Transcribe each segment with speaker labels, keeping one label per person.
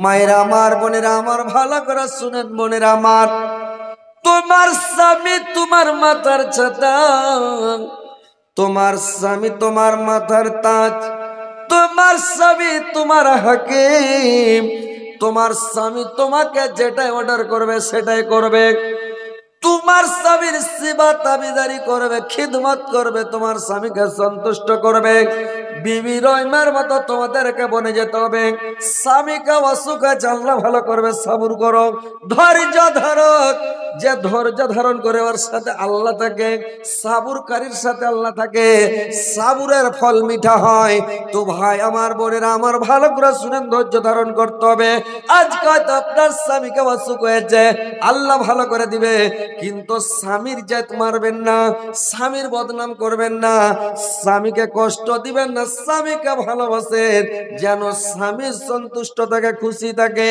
Speaker 1: মায়েরা আমার, বোনেরা আমার, ভালো করে শুনেন বোনেরা আমার, তোমার স্বামী তোমার মাথার ছাতা, তোমার স্বামী তোমার মাথার তাজ, তোমার স্বামী তোমার হাকিম, তোমার স্বামী তোমাকে যেটাই অর্ডার করবে সেটাই করবে, তোমার স্বামীর সেবা তাবিদারি করবে, খিদমত করবে, তোমার স্বামীকে সন্তুষ্ট করবে। বিবি রহিমার মতো তোমাদেরকে বনে যেতে হবে, স্বামীকে অসুখে আল্লাহ ভালো করবে, সবর করো, ধৈর্য ধরো। যে ধৈর্য ধারণ করে ওর সাথে আল্লাহ থাকে, সাবুরকারীর সাথে আল্লাহ থাকে, সাবুরের ফল মিঠা হয়। তো ভাই আমার, বোনেরা আমার, ভালো করে শুনেন, ধৈর্য ধারণ করতে হবে। আজকে হয়তো আপনার স্বামীকে অসুখ হয়েছে, আল্লাহ ভালো করে দিবে, কিন্তু স্বামীর জাত মারবেন না, স্বামীর বদনাম করবেন না, স্বামীকে কষ্ট দিবেন না, স্বামীকে ভালোবাসেন, যেন স্বামী সন্তুষ্ট থাকে, খুশি থাকে,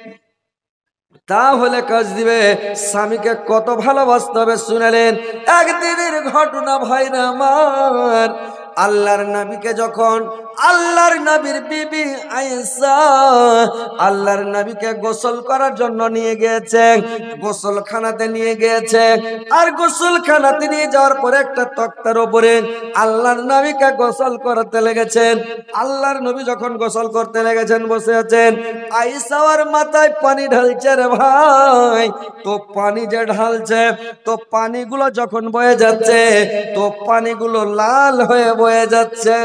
Speaker 1: তাহলে কাজ দিবে। স্বামীকে কত ভালোবাসতে হবে শুনালেন। একদিনের ঘটনা ভাইরা আমার, আল্লাহর নবীকে যখন আল্লাহর নবীর বিবি আয়েশা আল্লাহর নবীকে গোসল করার জন্য নিয়ে গিয়েছে, গোসলখানাতে নিয়ে গিয়েছে, আর গোসলখানাতে নিয়ে যাওয়ার পরে একটা তক্তার উপরে আল্লাহর নবীকে গোসল করতে লেগেছেন। আল্লাহর নবী যখন গোসল করতে লেগেছেন, বসে আছেন, আয়েশার মাথায় পানি ঢালছে রে ভাই। তো পানি যে ঢালছে, তো পানিগুলো যখন বয়ে যাচ্ছে, তো পানিগুলো লাল হয়ে বয়ে যাচ্ছে,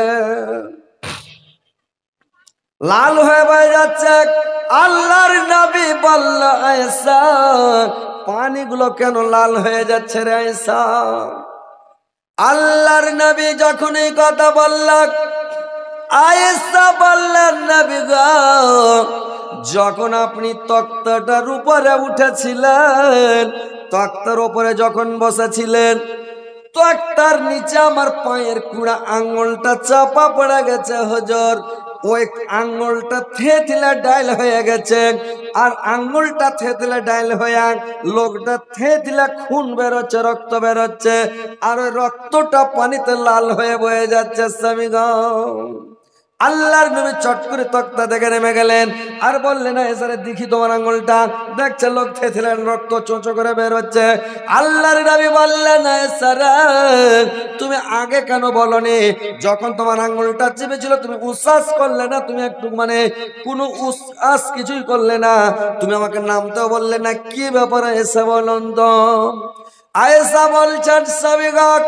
Speaker 1: লাল হয়ে বয়ে যাচ্ছে। আল্লাহর নবী বলল, আয়েশা পানিগুলো কেন লাল হয়ে যাচ্ছে রে আয়েশা? আল্লাহর নবী যখন এই কথা বললেন, আয়েশা বললেন, নবী গো, যখন আপনি তক্তাটার উপরে উঠেছিলেন, তক্তার উপরে যখন বসেছিলেন, তক্তার নিচে আমার পায়ের কুড়া আঙ্গুলটা চাপা পড়ে গেছে হুজুর। ওই আঙ্গুলটা থেতলে ডাইল হয়ে গেছে, আর আঙ্গুলটা থেতলে ডাইল হয়ে লোকটা থেতলে খুন বেরোচ্ছে, রক্ত বেরোচ্ছে, আর ওই রক্তটা পানিতে লাল হয়ে বয়ে যাচ্ছে। স্বামী গো, আল্লাহর নবী চট করে তক্তা দেখে নেমে গেলেন, আর বললেন, এসারে দেখি তোমার আঙ্গুলটা। দেখছে লোক থেতলেন, রক্ত চোঁচো করে বের হচ্ছে। আল্লাহর নবী বললেন, এসারে তুমি আগে কেন বলনি? যখন তোমার আঙ্গুলটা চেপেছিল তুমি উচ্ছ্বাস করলে না, তুমি একটু কোনো উচ্ছ্বাস কিছুই করলে না, তুমি আমাকে নামতেও বললে না, কি ব্যাপারে এসে বলুন তো? আয়েশা বলছেন, সাবিগক,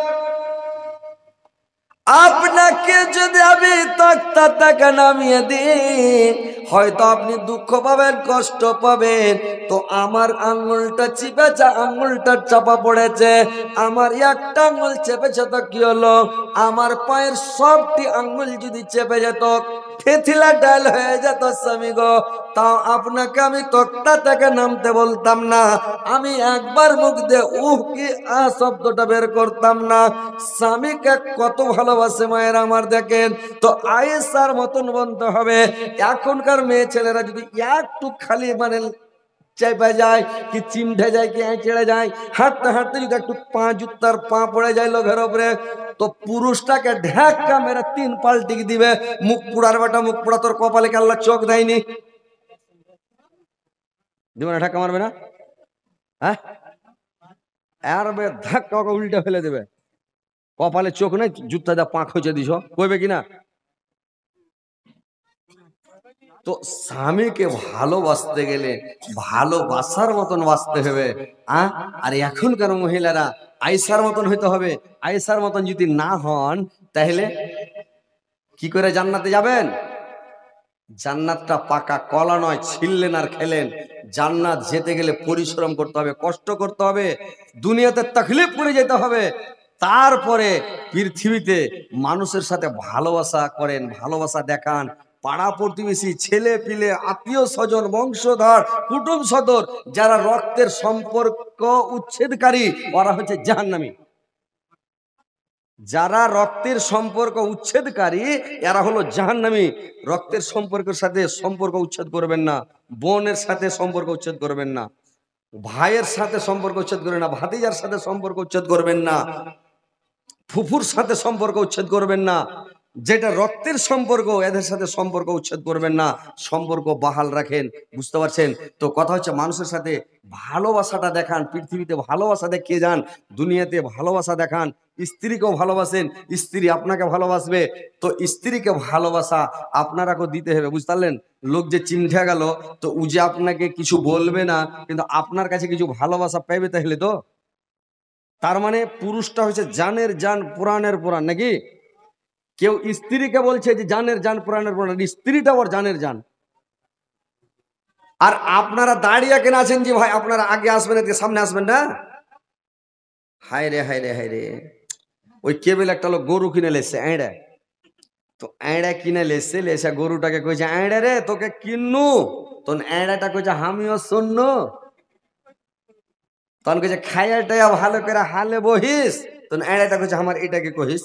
Speaker 1: আপনাকে যদি আমি তক্তা থেকে নামিয়ে দিই, হয়তো আপনি দুঃখ পাবেন, কষ্ট পাবেন। তো আমার আঙ্গুলটা চিপেছে, আঙ্গুলটা চাপা পড়েছে, আমার একটা আঙ্গুল চেপেছে, তো কি হলো? আমার পায়ের সবটি আঙ্গুল যদি চেপে যেত, থেতলা ডাল হয়ে যেত স্বামী গো, তাও আপনাকে আমি তক্তা থেকে নামতে বলতাম না, আমি একবার মুখ দিয়ে কি শব্দটা বের করতাম না। স্বামীকে কত ভালোবাসে মায়ের আমার, দেখেন তো। আয়েশার মতন বলতে হবে। এখনকার মেয়ে ছেলেরা যদি একটু খালি চেপে যায়, কি চিমঠে যায়, কি চেড়ে যায়, হাঁটতে হাঁটতে যদি একটু জুতার পা পড়ে যায় লোকের উপরে, তো পুরুষটাকে ঢাকা মেরে 3 পাল্টি দিবে। মুখ পুড়ার বেটা, মুখ পুড়া, তোর কপালে কি আল্লাহ চোখ দেয়নি? দিবে না? ঢাকা মারবে না? হ্যাঁ, আর ধাক্কা উল্টে ফেলে দেবে। কপালে চোখ নেই, জুতা যা পাঁক হয়েছে দিছ, কইবে কিনা? তো স্বামীকে ভালোবাসতে গেলে ভালোবাসার মতন বাঁচতে হবে। আর এখনকার মহিলারা আয়েশার মতন হইতে হবে। আয়েশার মতন যদি না হন, তাহলে কি করে জান্নাতে যাবেন? জান্নাতটা পাকা কলা নয়, ছিললেন আর খেলেন। জান্নাত যেতে গেলে পরিশ্রম করতে হবে, কষ্ট করতে হবে, দুনিয়াতে তাকলিফ করে যেতে হবে। তারপরে পৃথিবীতে মানুষের সাথে ভালোবাসা করেন, ভালোবাসা দেখান। পাড়া প্রতিবেশী, ছেলে পিলে, আত্মীয় স্বজন, বংশধর, কুটুম সদর, যারা রক্তের সম্পর্ক উচ্ছেদকারী, ওরা হচ্ছে জাহান্নামী। যারা রক্তের সম্পর্ক উচ্ছেদকারী, এরা হলো জাহান্নামী। রক্তের সম্পর্কের সাথে সম্পর্ক উচ্ছেদ করবেন না, বোনের সাথে সম্পর্ক উচ্ছেদ করবেন না, ভাইয়ের সাথে সম্পর্ক উচ্ছেদ করবেন না, ভাতিজার সাথে সম্পর্ক উচ্ছেদ করবেন না, ফুফুর সাথে সম্পর্ক উচ্ছেদ করবেন না। যেটা রক্তের সম্পর্ক, এদের সাথে সম্পর্ক উচ্ছেদ করবেন না, সম্পর্ক বহাল রাখেন। বুঝতে পারছেন তো? কথা হচ্ছে মানুষের সাথে ভালোবাসাটা দেখান, পৃথিবীতে ভালোবাসা দেখিয়ে যান, দুনিয়াতে ভালোবাসা দেখান। স্ত্রীকেও ভালোবাসেন, স্ত্রী আপনাকে ভালোবাসবে, তো স্ত্রীকে ভালোবাসা আপনারাকেও দিতে হবে। বুঝতে পারলেন? লোক যে চিন্তা গেল, তো ও যে আপনাকে কিছু বলবে না, কিন্তু আপনার কাছে কিছু ভালোবাসা পাইবে তাহলে তো। তার মানে পুরুষটা হচ্ছে জানের জান, পুরাণের পুরাণ, নাকি? কেউ স্ত্রীকে বলছে যে জানের জান, পুরাণের পুরাণ, স্ত্রীটা ওর জানের জান। আর আপনারা দাঁড়িয়ে কেন আছেন যে ভাই আপনারা আগে আসবেন, এদিকে সামনে আসবেন না? হায় রে হায় রে হায় রে। ওই কেবল একটা লোক গরু কিনে লেছে এড়ে, তো এড়ে কিনে লেসে গরুটাকে কইছে, এড়ে রে তোকে কিন্নু। তখন এড়াটা কইছে আমিও শুননু। তখন কইছে খাইয়াটা ভালো করে হালে বহিস। তখন এড়াটা কইছে আমার এটাকে কহিস।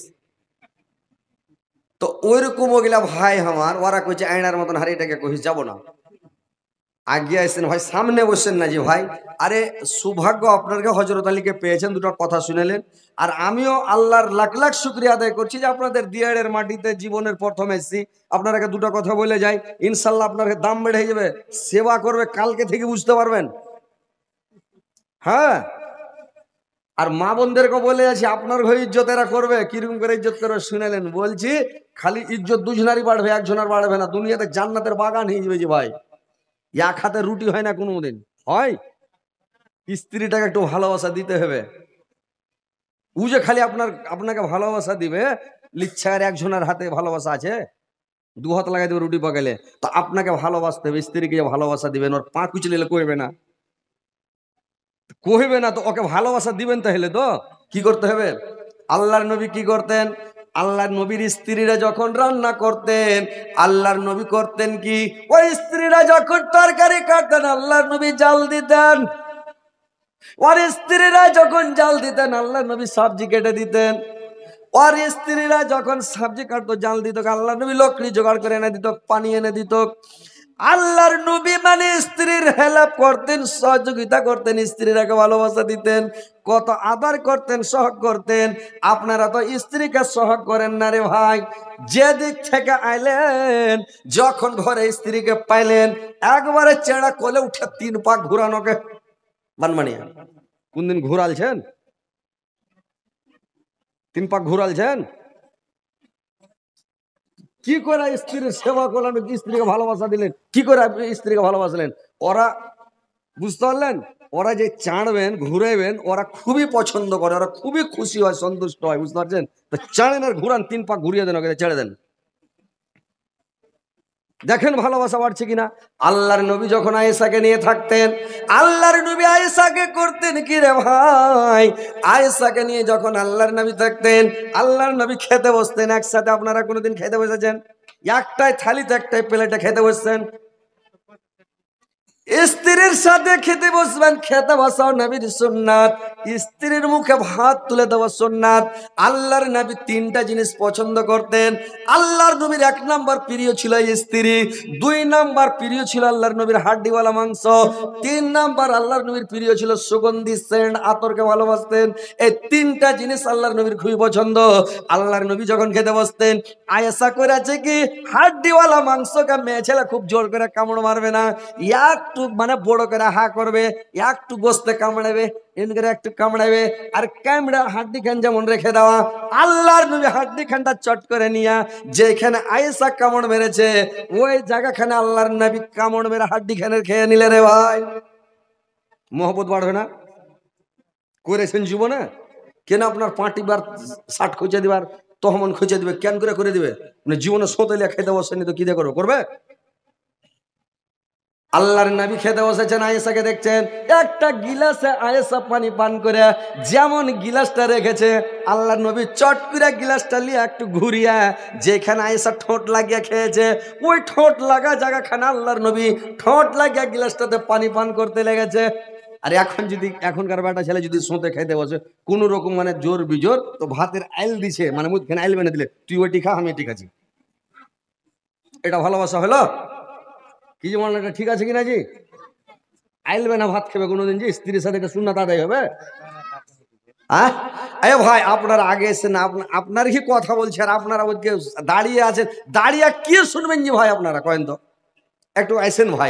Speaker 1: তো ওইরকম ওগুলা ভাই আমার, ওরা কইছে আয়নার মতন হারে এটাকে কহিস, যাব না। আগে আসছেন ভাই, সামনে বসছেন না যে ভাই। আরে সৌভাগ্য আপনাকে হযরত আলীকে পেয়েছেন, দুটো কথা শুনেলেন। আর আমিও আল্লাহর লাখ লাখ শুকরিয়া আদায় করছি যে আপনাদের দিয়াড়ের মাটিতে জীবনের প্রথম এসেছি। আপনারাকে দুটো কথা বলে যাই, ইনশাল্লাহ আপনার দাম বেড়ে যাবে, সেবা করবে কালকে থেকে, বুঝতে পারবেন। হ্যাঁ, আর মা বোনদেরকে বলে আছি আপনার ঘরে ইজ্জত এরা করবে। কিরকম করে ইজ্জত করবে শুনেলেন? বলছি খালি ইজ্জত দুজনারই বাড়বে, একজনের বাড়বে না। দুনিয়াতে জান্নাতের বাগান হয়ে যাবে যে ভাই। এক হাতে রুটি হয় না কোনোদিন, হয়। স্ত্রীটাকে একটু ভালোবাসা দিতে হবে। ও যে খালি আপনাকে ভালোবাসা দিবে, লিচ্ছার একজনের হাতে ভালোবাসা আছে? দু হাত লাগাই দেবে রুটি পাকাইলে। তো আপনাকে ভালোবাসতে হবে, স্ত্রীকে ভালোবাসা দিবেন, ওর পা কুচলে কইবে না, কহিবে না, তো ওকে ভালোবাসা দিবেন তাহলে তো। কি করতে হবে? আল্লাহর নবী কি করতেন? আল্লাহর নবীর স্ত্রীরা যখন রান্না করতেন, আল্লাহর নবী করতেন কি, ওই স্ত্রীরা যখন তরকারি কাটতেন আল্লাহর নবী জাল দিতেন। ওর স্ত্রীরা যখন জাল দিতেন আল্লাহর নবী সবজি কেটে দিতেন। ওর স্ত্রীরা যখন সবজি কাটতো জাল দিত, আল্লাহর নবী লকড়ি জোগাড় করে এনে দিত, পানি এনে দিত। আল্লাহর নবী মানে স্ত্রীর হেল্প করতেন, সহযোগিতা করতেন, স্ত্রীরাকে ভালোবাসা দিতেন, কত আদর করতেন, সহগ করতেন। আপনারা তো স্ত্রীকে সহগ করেন না রে ভাই। যে দিক থেকে আইলেন, যখন ঘরে স্ত্রীকে পাইলেন, একবারে চেড়া কোলে উঠে 3 পাক ঘুরানোকে বানমানিয়া। কোনদিন ঘুরালছেন? 3 পাক ঘুরালছেন? কি করে স্ত্রীর সেবা করলেন, স্ত্রীকে ভালোবাসা দিলেন, কি করে স্ত্রীকে ভালোবাসলেন? ওরা, বুঝতে পারলেন, ওরা যে চাড়বেন ঘুরাইবেন ওরা খুবই পছন্দ করে, ওরা খুবই খুশি হয়, সন্তুষ্ট হয়। বুঝতে পারছেন তো? চাড়েন আর ঘুরান, 3 পাক ঘুরিয়ে দেন, ওকে ছেড়ে দেন, দেখেন ভালোবাসা বাড়ছে কিনা। আল্লাহর নবী যখন আয়েশাকে নিয়ে থাকতেন, আল্লাহর নবী আয়েশাকে করতেন কি রে ভাই, আয়েশাকে নিয়ে যখন আল্লাহর নবী থাকতেন, আল্লাহর নবী খেতে বসতেন একসাথে। আপনারা কোনোদিন খেতে বসেছেন? একটাই থালিতে একটাই প্লেটে খেতে বসছেন। স্ত্রীর সাথে খেতে বসবেন, খেতে বসাও নবীর সুন্নাত। স্ত্রীর মুখে ভাত তুলে দেওয়া সুন্নাত। আল্লাহর নবী 3টা জিনিস পছন্দ করতেন। আল্লাহর নবীর 1 নাম্বার প্রিয় ছিল স্ত্রী, 2 নাম্বার প্রিয় ছিল আল্লাহর নবীর হাড্ডিওয়ালা মাংস, 3 নাম্বার আল্লাহর নবীর প্রিয় ছিল সুগন্ধি সেন্ট, আতরকে ভালোবাসতেন। এই 3টা জিনিস আল্লাহর নবীর খুবই পছন্দ। আল্লাহর নবী যখন খেতে বসতেন, আয়েশা করেছে কি, হাড্ডিওয়ালা মাংসকে মেয়ে ছেলে খুব জোর করে কামড় মারবে না, একটু মানে বড় করে হা করবে, একটু গোস্তে কামড়াবে, এমনি করে একটু কামড়াবে, আর কামড়া হাড্ডি খান যেমন রেখে দেওয়া। আল্লাহর নবী হাড্ডি খানটা চট করে নিয়া যেখানে আয়েশা কামড় মেরেছে ওই জায়গাখানে আল্লাহর নবী কামড় মেরে হাড্ডি খানের খেয়ে নিলে রে ভাই। মহব্বত বাড়বে না? করেছেন জীবনে? কেন আপনার পাটিবার 60 খুঁজে দিবার, তহমন খুঁজে দিবে, কেন করে দিবে? মানে জীবনে সোতেলিয়া খেতে বসেনি তো কি দিয়ে করবে? আল্লাহর নবী খেতে বসেছেন, আয়েশাকে দেখছেন, একটা গিলাসে আয়েশা পানি পান করে যেমন গিলাসটা রেখেছে, আল্লাহর নবী চট করে গিলাসটা নিয়ে একটু ঘুরিয়া যেখানে আয়েশা ঠোঁট লাগিয়ে খেয়েছে ওই ঠোঁট লাগা জায়গাখানে আল্লাহর নবী ঠোঁট লাগিয়ে গিলাসটাতে পানি পান করতে লেগেছে। আর এখন যদি এখনকার বেটা ছেলে যদি সোঁতে খেতে বসে কোন রকম মানে জোর বিজোর, তো ভাতের আইল দিছে, মানে মুখখানে আইল বেনে দিলে, তুই ওইটি খা আমি এটি খাচ্ছি, এটা ভালোবাসা হলো? কি যে মনে, এটা ঠিক আছে কিনা জি? আইলবে না ভাত খাবে কোনোদিন জি? স্ত্রীর সাথে এটা সুন্নাত আদায় হবে? হ্যাঁ এ ভাই আপনারা আগে এসেন, আপনার কি কথা বলছে আর আপনারা ওদিকে দাঁড়িয়ে আছেন, দাঁড়িয়ে কি শুনবেন যে ভাই আপনারা কয়েন তো একটু আসেন ভাই,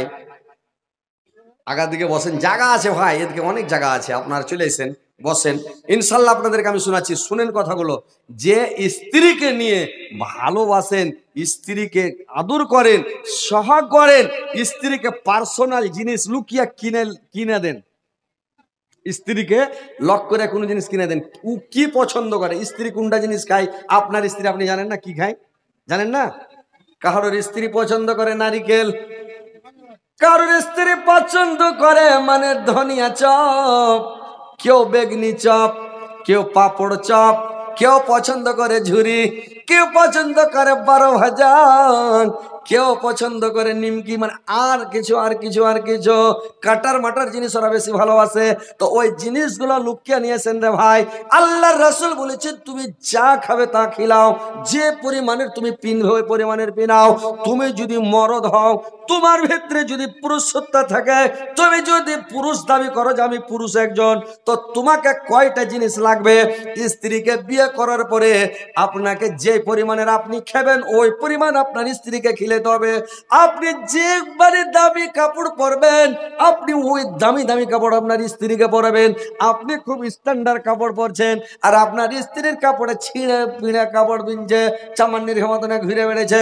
Speaker 1: আগার দিকে বসেন, জায়গা আছে ভাই, এদিকে অনেক জায়গা আছে, আপনারা চলে এসেন বসেন, ইনশাল্লাহ আপনাদেরকে আমি শোনাচ্ছি, শুনেন কথাগুলো। যে স্ত্রীকে নিয়ে ভালোবাসেন, স্ত্রীকে আদর করেন, সহাগ করেন, স্ত্রীকে পার্সোনাল জিনিস লুকিয়ে কিনে কিনে দেন, স্ত্রীকে লক করে কোনো জিনিস কিনে দেন, ও কি পছন্দ করে, স্ত্রী কোনটা জিনিস খায়, আপনার স্ত্রী আপনি জানেন না কি খায়, জানেন না? কারোর স্ত্রী পছন্দ করে নারিকেল, কারোর স্ত্রী পছন্দ করে মানে ধনিয়া চপ, কেউ বেগনি চপ, কেউ পাপড় চপ, কেউ পছন্দ করে ঝুরি, কেউ পছন্দ করে 12 ভাজা, কেউ পছন্দ করে নিমকি, মানে আর কিছু আর কিছু আর কিছু কাটার মাটার জিনিস ওরা বেশি ভালোবাসে। তো ওই জিনিসগুলো লুকিয়ে নিয়েছেন রে ভাই। আল্লাহর রাসূল বলেছেন তুমি যা খাবে তা খিলাও, যে পরিমাণের তুমি পিনবে ওই পরিমাণের পিনাও। তুমি যদি মরদ হও, তোমার ভিতরে যদি পুরুষত্ব থাকে, তুমি যদি পুরুষ দাবি করো যে আমি পুরুষ একজন, তো তোমাকে কয়টা জিনিস লাগবে? স্ত্রীকে বিয়ে করার পরে আপনাকে যে পরিমাণের আপনি খাবেন ওই পরিমাণ আপনার স্ত্রীকে খিলাতে হবে। আপনি যেবারে দামি কাপড় পরবেন, আপনি ওই দামি দামি কাপড় আপনার স্ত্রীকে পরাবেন। আপনি খুব স্ট্যান্ডার্ড কাপড় পরছেন আর আপনার স্ত্রীর কাপড়ে ছিঁড়ে পিঁড়ে কাপড় বিনছে, চামান্নির মতনে ঘুরে বেড়েছে,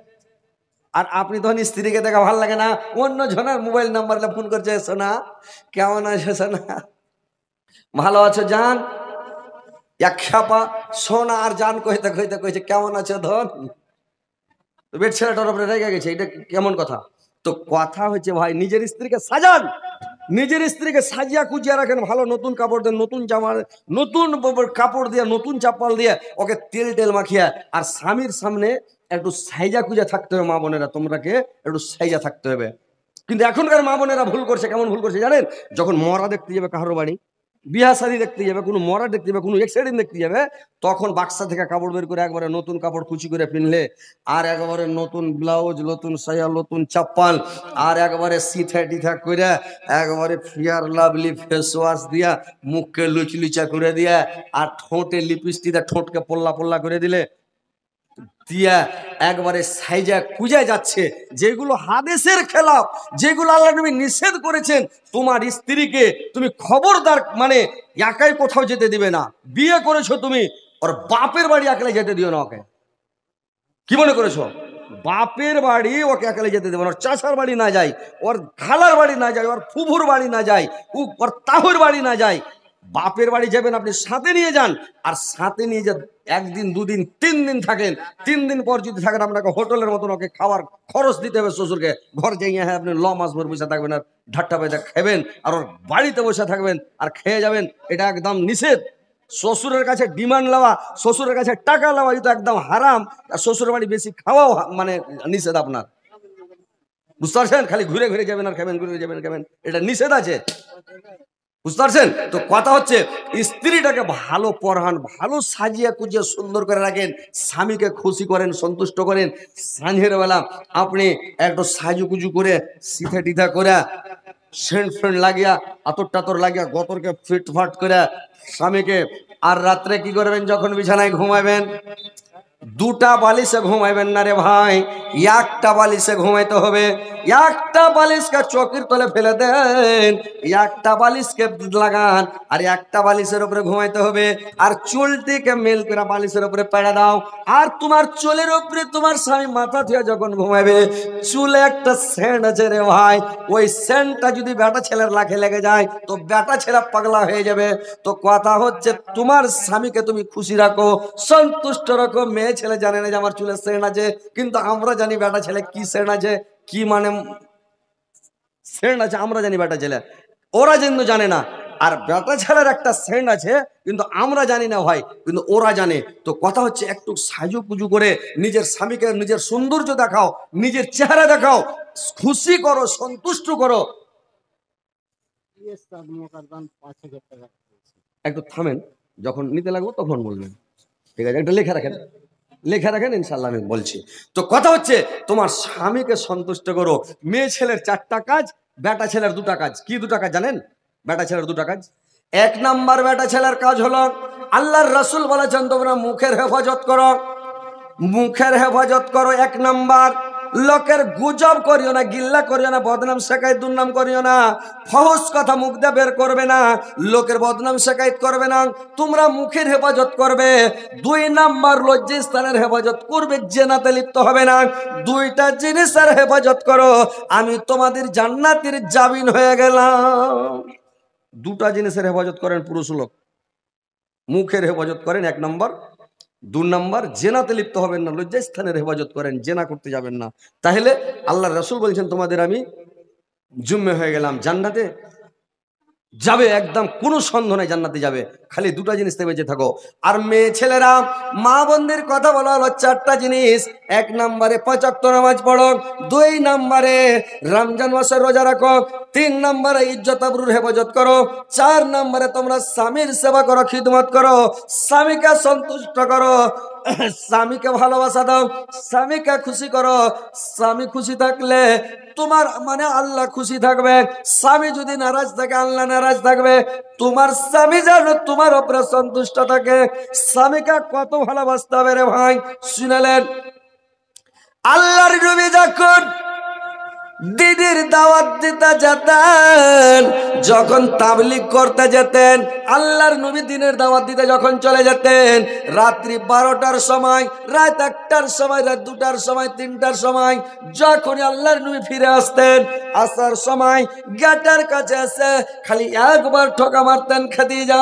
Speaker 1: আর আপনি তখন স্ত্রীকে দেখা ভালো লাগে না, অন্য জনের মোবাইল নাম্বারে ফোন করছে, সোনা কেমন আছে, সোনা ভালো আছো জান, এক খাপা সোনা আর জান কইতে কইতে কইছে কেমন আছো ধন, বেড ছেলেটার উপরে রেগে গেছে, এটা কেমন কথা? তো কথা হচ্ছে ভাই নিজের স্ত্রীকে সাজান, নিজের স্ত্রীকে সাজিয়া কুজিয়া রাখেন, ভালো নতুন কাপড় দেন, নতুন জামা, নতুন কাপড় দিয়ে, নতুন চাপাল দিয়ে ওকে তেল টেল মাখিয়া, আর স্বামীর সামনে একটু সাইজা কুজা থাকতে হবে। মা বোনেরা তোমরাকে একটু সাইজা থাকতে হবে। কিন্তু এখনকার মা বোনেরা ভুল করছে, কেমন ভুল করছে জানেন? যখন মরা দেখতে যাবে কারোর বাড়ি, বিয়া শাদী দেখতে যাবে, কোনো মরা দেখতে যাবে, কোনো এক্সিডেন্ট দেখতে যাবে, তখন বাক্সা থেকে কাপড় বের করে একবারে নতুন কাপড় কুচি করে পিনলে, আর একবারে নতুন ব্লাউজ, নতুন সায়া, নতুন চাপ্পাল, আর একবারে সিথা টিথা করে একবারে ফিয়ার লাভলি ফেস ওয়াশ দিয়া, মুখকে লুচলুচা করে দিয়া, আর ঠোঁটে লিপস্টিক ঠোঁটকে পল্লা পল্লা করে দিলে, দিয়া একবারে সাইজা কুজা যাচ্ছে, যেগুলো হাদিসের খেলাফ, যেগুলো আল্লাহ নবী নিষেধ করেছেন, তোমার স্ত্রীকে তুমি খবরদার মানে একাই কোথাও যেতে দিবে না। বিয়ে করেছো তুমি, ওর বাপের বাড়ি একলা যেতে দিও না ওকে। কি মনে করেছো? বাপের বাড়ি ওকে একালে যেতে দেবে না, ওর চাচার বাড়ি না যায়, ওর খালার বাড়ি না যায়, ওর ফুফুর বাড়ি না যায়, ওর তাহুর বাড়ি না যায়। বাপের বাড়ি যাবেন আপনি সাথে নিয়ে যান, আর সাথে নিয়ে যা একদিন দুদিন 3 দিন থাকেন, 3 দিন পর যদি থাকেন আপনাকে হোটেলের মতন ওকে খাবার খরচ দিতে হবে শ্বশুরকে। ঘর যাইয়া হ্যাঁ আপনি মাস ভর বসে থাকবেন আর ঢাট্টা পয়সা খাবেন, আর ওর বাড়িতে বসে থাকবেন আর খেয়ে যাবেন, এটা একদম নিষেধ। শ্বশুরের কাছে ডিমান্ড লওয়া, শ্বশুরের কাছে টাকা লওয়া এটা একদম হারাম, আর শ্বশুরের বাড়ি বেশি খাওয়াও মানে নিষেধ আপনার, বুঝতে পারছেন? খালি ঘুরে ঘুরে যাবেন আর খাবেন, ঘুরে যাবেন খাবেন, এটা নিষেধ আছে, বুঝতে পারছেন? তো কথা হচ্ছে স্ত্রীটাকে ভালো পড়ান, ভালো সাজিয়া কুজিয়া সুন্দর করে রাখেন, স্বামীকে খুশি করেন, সন্তুষ্ট করেন। সাঁঝের বেলা আপনি একটু সাজু কুজু করে সিথা টিথা করে সেন্ট ফ্রেন্ড লাগিয়া, আতর টাতর লাগিয়া, গতরকে ফিটফাট করে স্বামীকে, আর রাত্রে কি করবেন যখন বিছানায় ঘুমাবেন, 2টা বালিশে ঘুমাইবেন না রে ভাই, একটা বালিশে ঘুমাইতে হবে। একটা বালিশকে চৌকির তলে ফেলে দেন, একটা বালিশকে লাগান, আর একটা বালিশের উপরে ঘুমাইতে হবে। আর চুলটিকে মেল করে বালিশের উপরে পেড়ে দাও, আর তোমার চুলের উপরে তোমার স্বামী মাথা ধুয়ে যখন ঘুমাবে, চুলে একটা সেন্ট আছে রে ভাই, ওই সেন্টটা যদি বেটা ছেলের লাখে লেগে যায় তো বেটা ছেলে পাগলা হয়ে যাবে। তো কথা হচ্ছে তোমার স্বামীকে তুমি খুশি রাখো, সন্তুষ্ট রাখো। মেয়ে ছেলে জানে না যে আমার চুলে সেন্ট আছে, কিন্তু আমরা জানি বেটা ছেলে কি সেন্ট আছে, কি মানে সেন্ট আছে আমরা জানি বেটা ছেলে, ওরা কিন্তু জানে না। আর বেটা ছেলের একটা সেন্ট আছে কিন্তু আমরা জানি না ভাই, কিন্তু ওরা জানে। তো কথা হচ্ছে একটু সাজু পুজু করে নিজের স্বামীকে নিজের সৌন্দর্য দেখাও, নিজের চেহারা দেখাও, খুশি করো, সন্তুষ্ট করো। একটু থামেন, যখন নিতে লাগবো তখন বলবেন, ঠিক আছে? একটু লেখা রাখেন, লেখা রাখেন, ইনশাল্লাহ আমি বলছি। তো কথা হচ্ছে তোমার স্বামীকে সন্তুষ্ট করো। মেয়ে ছেলের 4টা কাজ, বেটা ছেলের 2টা কাজ। কি 2টা কাজ জানেন? বেটা ছেলের 2টা কাজ, এক নাম্বার বেটা ছেলের কাজ হলো, আল্লাহর রাসূল বলেছেন তোমরা মুখের হেফাজত করো, মুখের হেফাজত করো। এক নাম্বার, লোকের গুজব করিও না, গিল্লা করিও না, বদনাম শেখায়ত দুর্নাম করিও না, ফহস কথা মুখ দিয়ে বের করবে না, লোকের বদনাম শেখায়ত করবে না, তোমরা মুখের হেফাজত করবে। দুই নাম্বার, লজ্জাস্থানের হেফাজত করবে, জেনাতে লিপ্ত হবে না। দুইটা জিনিসের হেফাজত করো, আমি তোমাদের জান্নাতের জামিন হয়ে গেলাম। দুটা জিনিসের হেফাজত করেন পুরুষ লোক, মুখের হেফাজত করেন এক নম্বর, দুই নম্বর জেনাতে লিপ্ত হবেন না, লজ্জাস্থানের হেফাজত করেন, জেনা করতে যাবেন না। তাহলে আল্লাহর রাসূল বলছেন তোমাদের আমি জুম্মে হয়ে গেলাম, জান্নাতে যাবে, একদম কোনো সন্দেহ নাই জান্নাতে যাবে। খালি দুটা জিনিস থেকে বেঁচে থাকো। আর মেয়ে ছেলেরা, মা বোনদের কথা বলা হলো চারটা জিনিস। এক নম্বরে 5 ওয়াক্ত নামাজ পড়ো, দুই নম্বরে রমজান মাসের রোজা রাখো, তিন নম্বরে ইজ্জত আবরুর হেফাজত করো, চার নম্বরে তোমরা স্বামীর সেবা করো, খিদমত করো, স্বামীকে সন্তুষ্ট করো, স্বামীকে ভালোবাসা দাও, স্বামীকে খুশি করো। স্বামী খুশি থাকলে তোমার মানে আল্লাহ খুশি থাকবে, স্বামী যদি নারাজ থাকে আল্লাহ নারাজ থাকবে। তোমার স্বামী যেন তোমার উপরে সন্তুষ্ট থাকে। স্বামীকে কত ভালোবাসতে হবে রে ভাই, শুনলেন আল্লাহর নবী যখন দিদির দাওয়াত দিতে যেতেন, যখন তাবলীগ করতে যেতেন, আল্লাহর নবী দিনের দাওয়াত দিতে যখন চলে যেতেন, রাত্রি 12টার সময়, রাত 1টার সময়, রাত 2টার সময়, 3টার সময়, যখন আল্লাহর নবী ফিরে আসতেন, আসার সময় গেটের কাছে এসে খালি একবার ঠোকা মারতেন খাদিজা,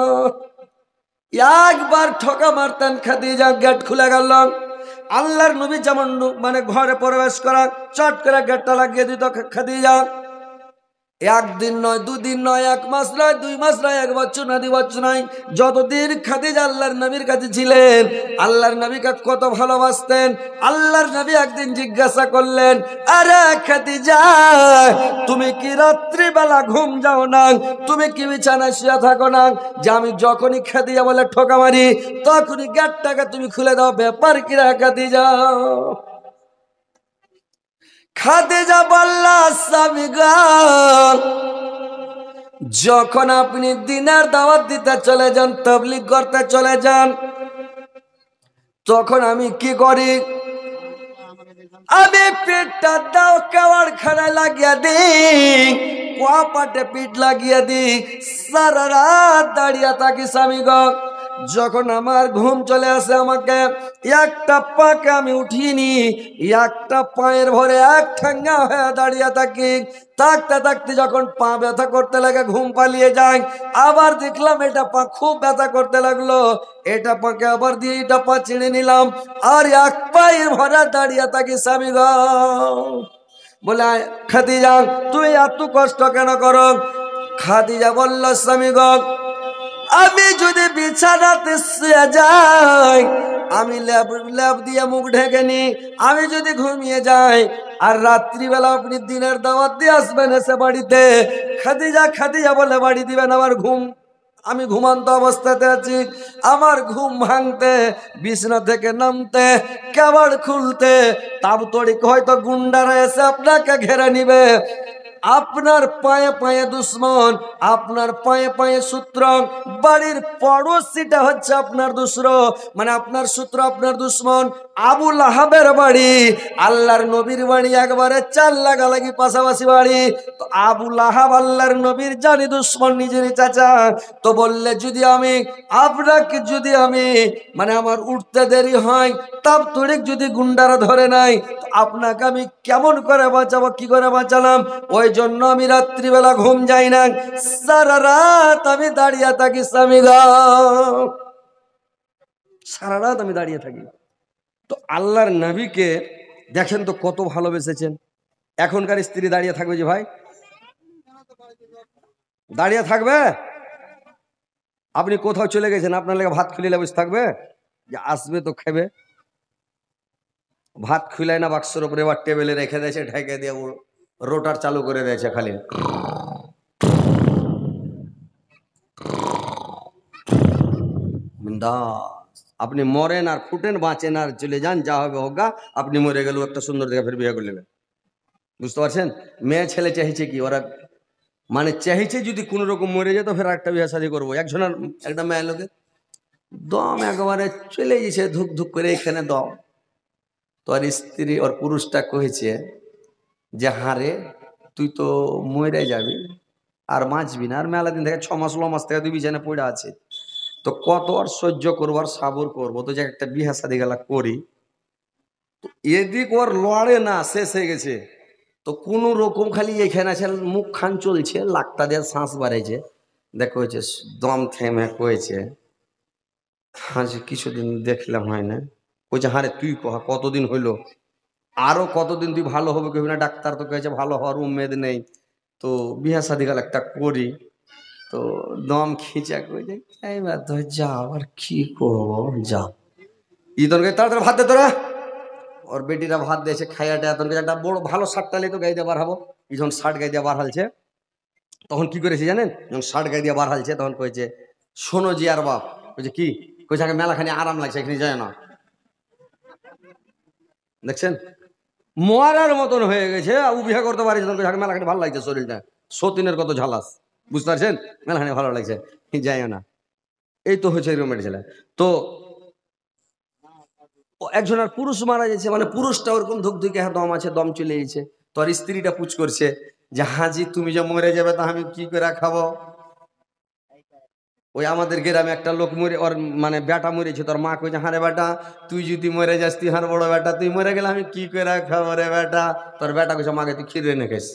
Speaker 1: একবার ঠোকা মারতেন খাদিজা, গেট খুলে গেল। আল্লাহর নবী যেমন মানে ঘরে প্রবেশ করা, চট করে গেটটা লাগিয়ে দিত খাদিজা। একদিন নয়, দুদিন নয়, 1 মাস নয়, 2 মাস নয়, 1 বছর নয়, 2 বছর নয়, যতদিন খাদিজা আল্লাহর নবীর কাছে ছিলেন, আল্লাহর নবীকে কত ভালোবাসতেন। আল্লাহর নবী একদিন জিজ্ঞাসা করলেন, আরে খাদিজা, তুমি কি রাত্রিবেলা ঘুম যাও না, তুমি কি বিছানায় শুয়ে থাকো না, যে আমি যখনই খাদিজা বলে ঠোকা মারি তখনই গেটটাকে তুমি খুলে দাও, ব্যাপার কি রে খাদিজা? খাদিজা বলল, স্বামী গো, যখন আপনি দিনের দাওয়াত দিতে চলে যান, তাবলীগ করতে চলে যান, তখন আমি কি করি? আমি পিঠটা দাও কেওয়ার খানায় লাগিয়ে দিই, কপাটে পিঠ লাগিয়ে দিই, সারা রাত দাঁড়িয়ে থাকি স্বামী গো। যখন আমার ঘুম চলে আসে, আমাকে একটা পাকে আমি উঠিনি, একটা পায়ের ভরে এক ঠ্যাঙ্গা হয়ে দাঁড়িয়ে থাকি। থাকতে থাকতে যখন পা ব্যথা করতে লাগে, ঘুম পালিয়ে যায়, আবার দেখলাম এটা পা খুব ব্যথা করতে লাগলো, এটা পাকে আবার দিয়ে এটা পা ছিঁড়ে নিলাম, আর এক পায়ের ভরা দাঁড়িয়ে থাকি স্বামী গো। বলে, খাদিজা তুমি এত কষ্ট কেন করো? খাদিজা বলল, স্বামী গো, আমি যদি বিছানাতে শুয়ে যাই, আমি লেপ দিয়ে মুখ ঢেকে নি, আমি যদি ঘুমিয়ে যাই, আর রাত্রিবেলা আপনি দিনের দাওয়াত দিয়ে আসবেন এসে বাড়িতে, খাদিজা বলে বাড়ি দিবেন, আমার ঘুম, আমি ঘুমান্ত অবস্থাতে আছি, আমার ঘুম ভাঙতে, বিছানা থেকে নামতে, কেবাড় খুলতে তাবতড়িক হয়তো গুন্ডারা এসে আপনাকে ঘেরে নিবে। আপনার পায়ে পায়ে দুশ্মন, আপনার পায়ে পায়ে শত্রু, বাড়ির পড়োশিটা হচ্ছে আপনার দুশরো, মানে আপনার শত্রু, আপনার দুশ্মন। আবু লাহাবের বাড়ি আল্লাহর নবীর বাড়ি একবারে 4 লাগালাগি পাশাপাশি বাড়ি। তো আবু লাহাব আল্লাহর নবীর জানি দুশ্মন, নিজেরই চাচা। তো বললে, যদি আমি আপনাকে, যদি আমি মানে আমার উঠতে দেরি হয়, তাব তড়িক যদি গুন্ডারা ধরে নাই, আপনাকে আমি কেমন করে বাঁচাবো, কি করে বাঁচালাম? ওই জন্য আমি রাত্রিবেলা ঘুম যাই না, সারা রাত আমি দাঁড়িয়ে থাকি স্বামী গো, সারা রাত আমি দাঁড়িয়ে থাকি। তো আল্লাহর নবীকে দেখেন তো কত ভালোবেসেছেন। এখনকার স্ত্রী দাঁড়িয়ে থাকবে যে ভাই? দাঁড়িয়ে থাকবে? আপনি কোথাও চলে গেছেন, আপনার লেগে ভাত খুলে বসে থাকবে? যে আসবে তো খাবে। ভাত খুলে না বাক্সের উপরে বা টেবিলে রেখে দিয়েছে, ঢেকে দিয়ে রোটার চালু করে দিয়েছে খালি। আপনি মরেন আর ফুটেন, বাঁচেন আর চলে যান, যা হবে হোগা। আপনি মরে গেলেও একটা সুন্দর দেখে ফের বিয়ে করে নেবেন। বুঝতে পারছেন? মেয়ে ছেলে চাইছে কি, ওরা মানে চাইছে যদি কোনো রকম মরে যেত ফের একটা বিয়ে শাদী করবো। একজনের একটা মেয়ের লোকে দম একেবারে চলে গেছে ধুক ধুক করে, এখানে দম। তোর স্ত্রী ওর পুরুষটা কহেছে যে হারে তুই তো মরে যাবি আর বাঁচবি না, আর মেলা দিন থেকে 6 মাস 9 মাস থেকে তুই বিছানে পড়ে আছে, তো কত আর সহ্য করবো আর সাবর করবো, তো যে একটা বিয়ে শাদী গেলা করি। তো এদিক ওর লড়ে না, শেষ হয়ে গেছে। তো কোন রকম খালি এখানে আছে মুখ খান চলছে, লাকটা দিয়ে শ্বাস বাড়াইছে, দেখো হয়েছে দম থেমে কয়েছে হ্যাঁ যে কিছুদিন দেখলাম হয় না। কইছে হারে তুই কহ কতদিন হইলো, আরো কতদিন তুই ভালো হবে কবি না, ডাক্তার তো কয়েছে ভালো হওয়ার উম্মেদ নেই, তো বিহা শাদী গেল একটা করি। তো দম খিচা কইছে এইবার তো যাও আর কি করবো, যাও ইদনকে তাড়াতাড়ি ভাত দে তোরা। ওর বেটিরা ভাত দিয়েছে খাইয়াটা, তখন একটা বড় ভালো শার্টটা তো গাই দিয়ে বার হবো। যখন শার্ট গাই দিয়ে বার হালছে তখন কি করেছে জানেন, যখন শার্ট গাই দিয়ে বার হালছে তখন কয়েছে শোনো জি আর বাপ, কইছে কি, কইছে আগে মেলাখানি আরাম লাগছে এখানে যায় না। দেখছেন মরার মতন হয়ে গেছে, ও বিয়ে করতে পারিস তখন মেলাখানি ভালো লাগছে, শরীরটা সতীনের কত ঝালাস, বুঝতে পারছেন, মেলাখানি ভালো লাগছে যায় না। এই তো হচ্ছে এরকম ছেলে। তো একজন আর পুরুষ মারা যাচ্ছে, মানে পুরুষটা ওরকম ধুকধুকে দম আছে, দম চলে গেছে। তো আর স্ত্রীটা পুছ করছে যে হাজি তুমি যে মরে যাবে তা আমি কি করে খাবো। ওই আমাদের গ্রামে একটা লোক মরে, ওর মানে বেটা মরেছে, তোর মা কইছে হারে বেটা তুই যদি মরে যাস, তুই হার বড় বেটা তুই মরে গেলে আমি কি করে খাবো রে বেটা। তোর বেটা কইছে মাকে তুই খিরে এনে খাইস।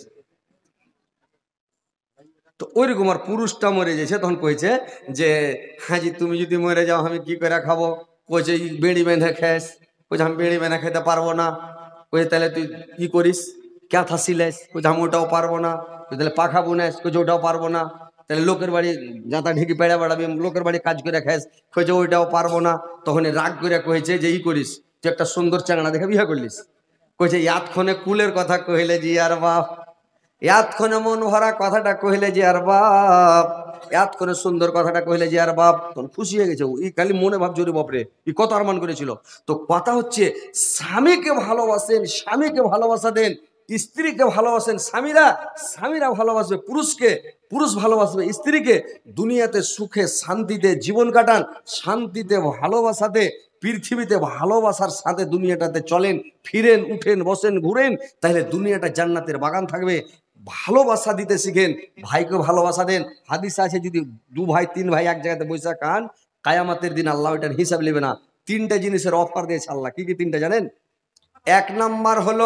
Speaker 1: তো ওইরকম আর পুরুষটা মরে গেছে, তখন কইছে যে হাজি তুমি যদি মরে যাও আমি কি করে খাবো। কইছে বেড়ি বেঁধে খাস, কইছে আমি বেড়ি বেঁধে খেতে পারবো না। কইছে তাহলে তুই কি করিস, ক্যাথা সিলাইস, কইছে আমি ওটাও পারবো না। তাহলে পাখা বুনাইস, কইছে ওটাও পারবো না। তাহলে লোকের বাড়ি যাতা ঢেকি পেড়া বেড়াবি, লোকের বাড়ি কাজ করে খাস, কইছে ওইটাও পারবো না। তখন রাগ করে কইছে যে ই করিস, তুই একটা সুন্দর চাংড়া দেখে বিয়ে করলিস। কইছে ইয়াতক্ষণে কুলের কথা কহিলে জি আর বাপ, এতক্ষণে মন ভরা কথাটা কহিলে যে আর বাপ, এতক্ষণে সুন্দর কথাটা কহিলে যে আর বাপ, তখন খুশি হয়ে গেছে। ই খালি মনে ভাবছে রে বাপরে ই কত আরমান করেছিল। তো কথা হচ্ছে স্বামীকে ভালোবাসেন, স্বামীকে ভালোবাসা দেন, স্ত্রীকে ভালোবাসেন স্বামীরা, স্বামীরা ভালোবাসবে পুরুষকে, পুরুষ ভালোবাসবে স্ত্রীকে। দুনিয়াতে সুখে শান্তিতে জীবন কাটান, শান্তিতে ভালোবাসাতে, পৃথিবীতে ভালোবাসার সাথে দুনিয়াটাতে চলেন, ফিরেন, উঠেন, বসেন, ঘুরেন, তাহলে দুনিয়াটা জান্নাতের বাগান থাকবে। ভালোবাসা দিতে শিখেন, ভাইকে ভালোবাসা দেন। হাদিস আছে যদি 2 ভাই 3 ভাই এক জায়গাতে বসে খান, কায়ামাতের দিন আল্লাহ এটার হিসাব নেবে না। 3টে জিনিসের অফার দিয়েছে আল্লাহ। কি কি 3টে জানেন? 1 নাম্বার হলো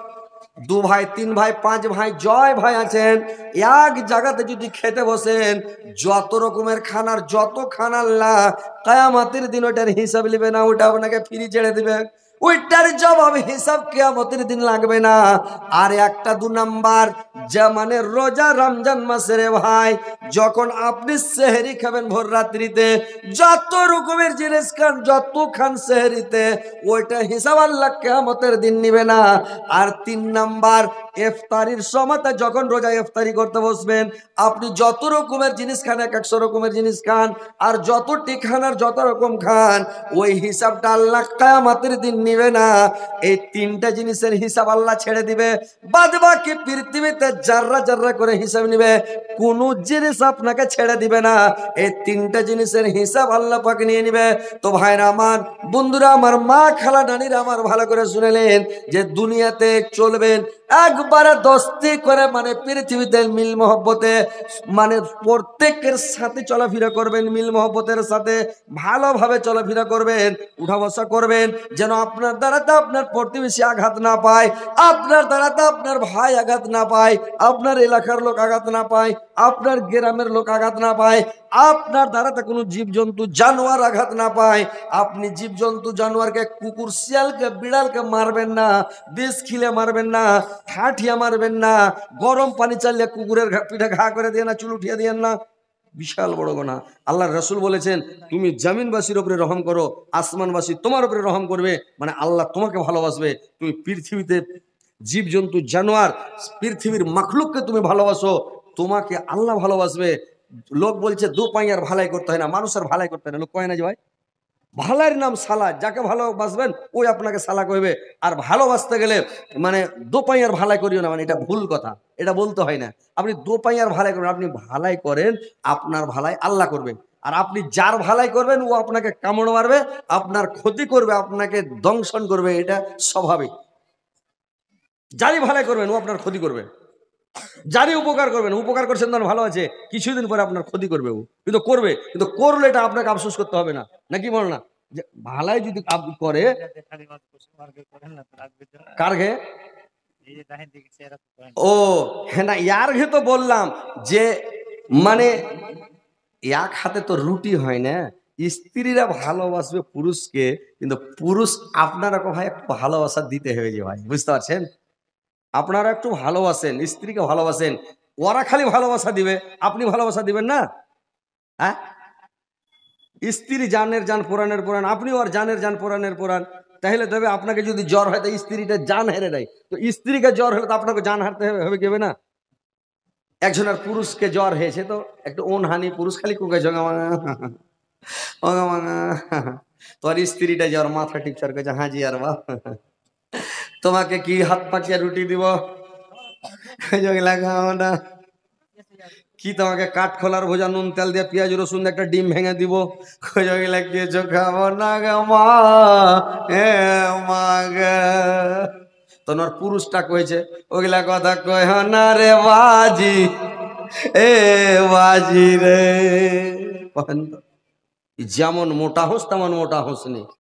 Speaker 1: 2 ভাই 3 ভাই 5 ভাই জয় ভাই আছেন, এক জায়গাতে যদি খেতে বসেন, যত রকমের খানার যত খানা আল্লাহ কায়ামাতের দিন ওটার হিসাব নেবে না, ওটা আপনাকে ফ্রি ছেড়ে দিবে, ওইটার জবাব হিসাব কিয়ামতের দিন লাগবে না। আর একটা 2 নাম্বার, যা মানে রোজা রমজান মাসে রে ভাই, যখন আপনি সেহরি খাবেন ভোর রাত্রিতে, যত রকমের জিনিস খান, যত খান সেহরিতে, ওইটা হিসাব আল্লাহ কিয়ামতের দিন নিবে না। আর 3 নাম্বার, ইফতারির সময়তে যখন রোজা ইফতারি করতে বসবেন, আপনি যত রকমের জিনিস খান, 100 রকমের জিনিস খান, আর যতটি খান আর যত রকম খান, ওই হিসাবটা আল্লাহ কিয়ামতের দিন নিবে না। এই 3টা জিনিসের হিসাব আল্লাহ ছেড়ে দিবে, বাদ বাকি পৃথিবীতে জাররা জাররা করে হিসাব নিবে, কোন জিনিস আপনাকে ছেড়ে দিবে না। এই 3টা জিনিসের হিসাব আল্লাহ পাক নিয়ে নিবে। তো ভাইরা আমার, বন্ধুরা আমার, মা খালা নানিরা আমার, ভালো করে শুনেলেন যে দুনিয়াতে চলবেন একবারে দস্তি করে, মানে পৃথিবীতে মিল মহব্বতে, মানে প্রত্যেকের সাথে চলাফেরা করবেন, মিল মহব্বতের সাথে ভালোভাবে চলাফেরা করবেন, উঠা বসা করবেন, যেন আপনার দ্বারাতে আপনার প্রতিবেশী আঘাত না পায়, আপনার দ্বারাতে আপনার ভাই আঘাত না পায়, আপনার এলাকার লোক আঘাত না পায়, আপনার গ্রামের লোক আঘাত না পায়, আপনার দ্বারাতে কোনো জীবজন্তু জানোয়ার আঘাত না পায়। আপনি জীবজন্তু জানোয়ারকে, কুকুর শিয়ালকে বিড়ালকে মারবেন না, বিষ খিলে মারবেন না, ঠাঠিয়া মারবেন না, গরম পানি চালিয়ে কুকুরের পিঠে ঘা করে দিয়ে না, চুল উঠিয়ে দিয়েন না, বিশাল বড় গোনা। আল্লাহ রসুল বলেছেন তুমি জমিনবাসীর উপরে রহম করো, আসমানবাসী তোমার উপরে রহম করবে, মানে আল্লাহ তোমাকে ভালোবাসবে। তুমি পৃথিবীতে জীবজন্তু জানোয়ার পৃথিবীর মাখলুককে তুমি ভালোবাসো, তোমাকে আল্লাহ ভালোবাসবে। লোক বলছে 2 পাইয়ার ভালাই করতে হয় না, মানুষের ভালাই করতে হয় না, লোক কয় না যে ভাই, ভালার নাম সালা, যাকে ভালোবাসবেন ওই আপনাকে সালা কইবে। আর ভালোবাসতে গেলে মানে দোপাইয়ার ভালাই করিও না, মানে এটা ভুল কথা, এটা বলতে হয় না। আপনি দোপাইয়ার ভালাই করবেন, আপনি ভালাই করেন, আপনার ভালাই আল্লাহ করবেন। আর আপনি যার ভালাই করবেন ও আপনাকে কামড় মারবে, আপনার ক্ষতি করবে, আপনাকে দংশন করবে, এটা স্বাভাবিক। যারই ভালাই করবেন ও আপনার ক্ষতি করবে, যারই উপকার করবেন, উপকার করছেন তখন ভালো আছে, কিছুদিন পরে আপনার ক্ষতি করবে ও, কিন্তু করবে, কিন্তু করলে এটা আপনাকে আফসোস করতে হবে না, নাকি বল না? যে ভালাই যদি করে কার ঘে, ও হ্যাঁ না ইয়ার ঘে তো বললাম যে মানে এক হাতে তো রুটি হয় না। স্ত্রীরা ভালোবাসবে পুরুষকে, কিন্তু পুরুষ আপনারা ভাই একটু ভালোবাসা দিতে হবে যে ভাই, বুঝতে পারছেন? আপনারা একটু ভালোবাসেন, স্ত্রীকে ভালোবাসেন, ওরা খালি ভালোবাসা দিবে, আপনি ভালোবাসা দিবেন না? হ্যাঁ, স্ত্রী জানের জান পুরাণের পুরাণ, আপনি ওর জানের জান পুরাণের পুরাণ। তাহলে তবে আপনাকে যদি জ্বর হয়, তো স্ত্রীটা জান হেরে দেয়, তো স্ত্রীকে জ্বর হলে তো আপনাকে জান হারতে হবে কেবে না? একজনের পুরুষকে জ্বর হয়েছে, তো একটু হানি, পুরুষ খালি কুকে জগা মাঙা ওগা মাঙা, তোর স্ত্রীটা জ্বর, মাথা টিপচার কাছে হাজি আর বাপ, তোমাকে কি হাত পাকিয়া রুটি দিব, লাগাও না, কি তোমাকে কাঠ খোলার ভোজা, নুন তেল দিয়ে পেঁয়াজ রসুন একটা ডিম ভেঙে দিব, লাগিয়েছ খাবো না গা মা, এ মা গা। তোমার পুরুষটা কয়েছে ওগুলা কথা কয় না রে বাজি, এ বাজি রে। যেমন মোটা হোস তেমন মোটা হোস নি।